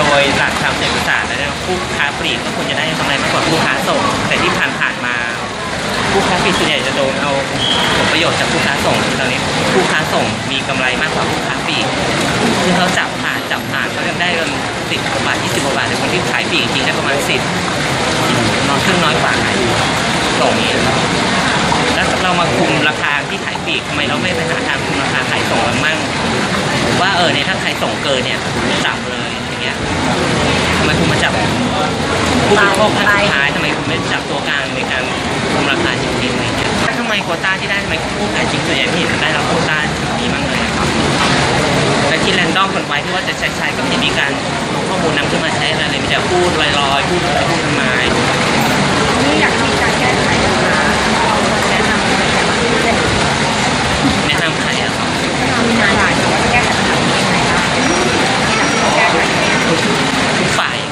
ยหลักทางเศรษฐศาสตร์แล้วผู้ค้าปลีกก็ควรจะได้กำไรมากกว่าผู้ค้าส่งแต่ที่ผ่านมาผู้ค้าปลีกส่วนใหญ่จะโดนเอาผลประโยชน์จากผู้ค้าส่งคือตอนนี้ผู้ค้าส่งมีกำไรมากกว่าผู้ค้าปลีกซึ่งเขาจับผ่านเขายังได้กัน10 กว่าบาท20 กว่าบาทแต่คนที่ขายปลีกจริงได้ประมาณ10นอนครึ่งน้อยกว่าขายส่งนี้แล้วเรามาคุมราคาที่ขายปลีกทำไมเราไม่ไปหาทางคุมราคาขายส่งกันมั่งว่าเนี่ยถ้าใครส่งเกินเนี่ยจับเลยอย่างเงี้ยทำไมคุณมาจับผู้บริโภคท่านสุดท้ายทำไมคุณไม่จับตัวกลางในการคุมราคาจริงๆอะไรเงี้ยทำไมโควต้าที่ได้ทำไมผู้ขายจริงส่วนใหญ่ไม่เห็นได้รับโควต้าดีมากเลยแต่ที่แรนดอมคนไว้ที่ว่าจะใช้ก็ไม่มีการข้อมูลนำขึ้นมาใช้อะไรเลยมีแต่พูดลอยๆพูดทำไมนี่อยากมีการแก้ไขปัญหาแนะนำใครอะครับมีงานหลายแต่ว่าจะแก้ไขปัญหายังไงคะแก้ไขทุกฝ่าย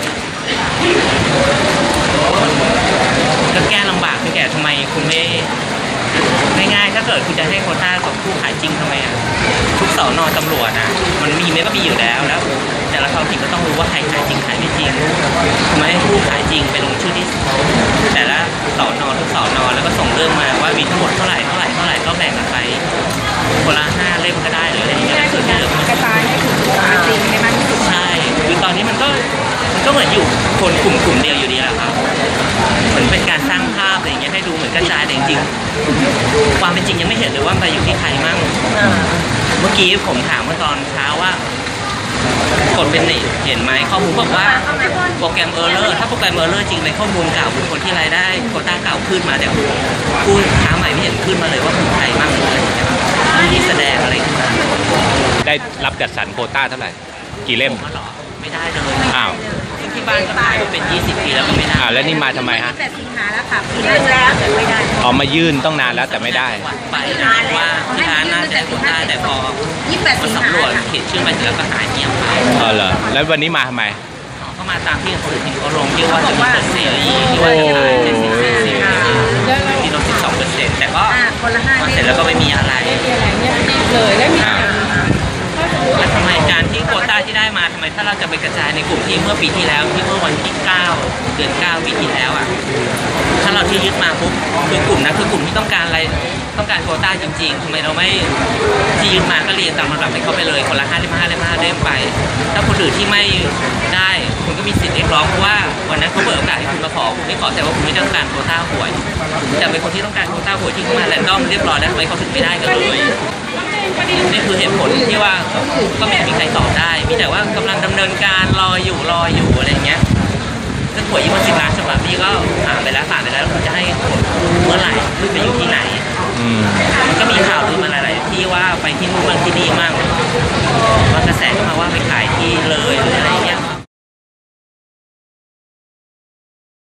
ก็แก้ลำบากคือแก่ทำไมคุณไม่ง่ายถ้าเกิดคุณจะให้โควต้ากับผู้ขายจริงทำไมอ่ะทุกสน.ตำรวจนะมันมีไม่ก็มีอยู่แล้วแต่ละท้องถิ่นก็ต้องรู้ว่าใครขายจริงขายไม่จริงทำไมให้ผู้ขายจริงเป็นชื่อที่แต่ละสน.ทุกสน.แล้วก็ส่งเรื่องมาว่ามีทั้งหมดเท่าไหร่ก็แบ่งกันไปคนละ5 เล่มก็ได้หรืออะไรอย่างเงี้ยส่วนเยอะกระจายให้ถึงผู้ขายจริงให้มากที่สุดใช่คือตอนนี้มันก็เหมือนอยู่คนกลุ่มเดียวอยู่ดีแหละครับเหมือนเป็นการสร้างภาพอะไรอย่างเงี้ยให้ดูเหมือนกระจายแต่จริงๆความเป็นจริงยังไม่เห็นเลยว่าไปอยู่ที่ใครมั่งเมื่อกี้ผมถามเมื่อตอนเช้าว่ากดเป็นเห็นไหมข้อมูลบอกว่าโปรแกรมเออร์เลอร์ถ้าโปรแกรมเออร์เลอร์จริงในข้อมูลเก่าคือคนที่รายได้โควต้าเก่าขึ้นมาแต่ผู้ค้าใหม่ไม่เห็นขึ้นมาเลยว่าเป็นใครมั่งอะไรอย่างเงี้ยไม่มีแสดงอะไรขึ้นมาได้รับจัดสรรโควต้าเท่าไหร่กี่เล่มไม่ได้เลยอ้าวที่บ้านก็ขายเป็น20 ปีแล้วก็ไม่ได้แล้วนี่มาทำไมฮะ 8 สิงหาแล้วค่ะยื่นแล้วแต่ไม่ได้มายื่นต้องนานแล้วแต่ไม่ได้ไปนะว่าที่ร้านน่าจะได้โควต้าแต่พอมาสำรวจเขียนชื่อไปเสร็จแล้วก็หายเงียบไปเหรอแล้ววันนี้มาทำไมเขามาตามที่สื่อที่เขาลงที่ว่าจะมีเปอร์เซ็นต์ที่ว่าจะขายที่ลด12%แต่ก็มาเสร็จแล้วก็ไม่มีอะไรเลยได้มีแล้วทำไมการที่โควต้าที่ได้มาทำไมถ้าเราจะไปกระจายในกลุ่มที่เมื่อปีที่แล้วที่เมื่อวันที่9 เดือน 9ปีที่แล้วอ่ะถ้าเราที่ยึดมาปุ๊บคือกลุ่มนั้นคือกลุ่มที่ต้องการอะไรต้องการโควต้าจริงๆทำไมเราไม่ที่ยึดมาก็เรียงตามลำดับให้เขาไปเลยคนละ5 เล่มไปถ้าคนอื่นที่ไม่ได้คุณก็มีสิทธิ์เรียกร้องเพราะว่าวันนั้นเขาเปิดโอกาสให้คุณมาขอคุณไม่ขอแต่ว่าคุณไม่ต้องการโควต้าหวยแต่เป็นคนที่ต้องการโควต้าหวยที่เข้ามาแรนดอมเรียบร้อยแล้วทำไมเขาถึงไม่ได้กันเลยนี่คือเหตุผลที่ว่าก็ไม่มีใครตอบได้มีแต่ว่ากำลังดำเนินการรออยู่อะไรเงี้ยซึ่งหวย20 ล้านฉบับนี้ก็ผ่านไปแล้วคุณจะให้เมื่อไหร่ไปอยู่ที่ไหนมันก็มีข่าวลือมาหลายๆที่ว่าไปที่นู่นบ้างที่นี่บ้าง